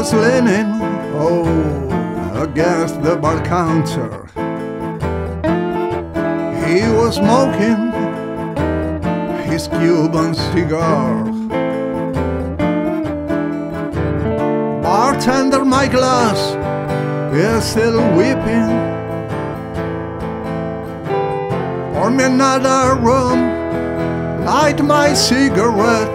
was leaning, oh, against the bar counter. He was smoking his Cuban cigar. Bartender, my glass is still weeping. Pour me another rum, light my cigarette,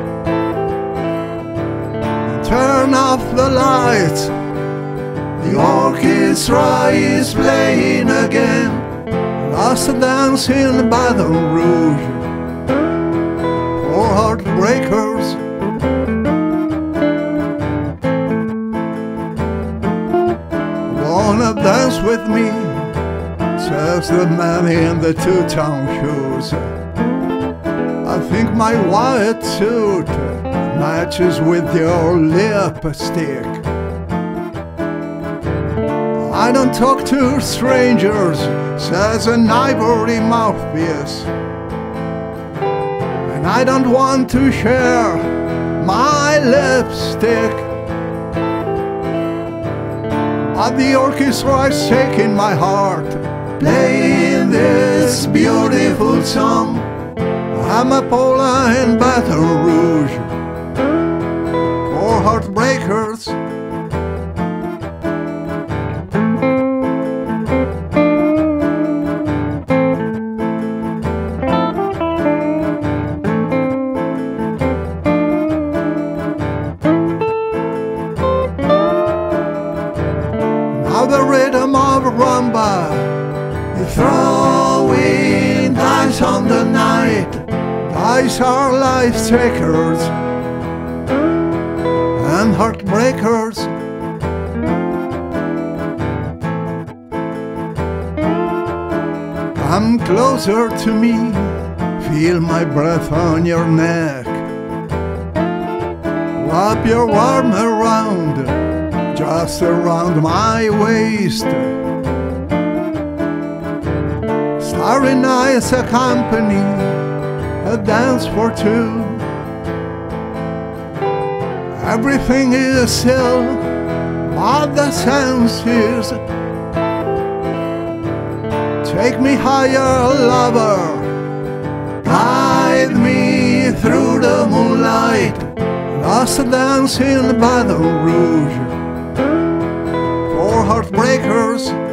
turn off the lights. The orchestra is playing again. Last dance in Baton Rouge for heartbreakers. Wanna dance with me? Says the man in the two-tone shoes. I think my white suit matches with your lipstick. I don't talk to strangers, says an ivory mouthpiece. And I don't want to share my lipstick. But the orchestra is shaking my heart, playing this beautiful song. Amapola and Baton Rouge for heartbreakers. Now the rhythm of rumba is throwing dice on the night. Dice are life takers and heartbreakers. Come closer to me, feel my breath on your neck. Wrap your arm around, just around my waist. Starry nights accompany a dance for two. Everything is still but the senses. Take me higher, lover, guide me through the moonlight. Last dance in Baton Rouge for heartbreakers.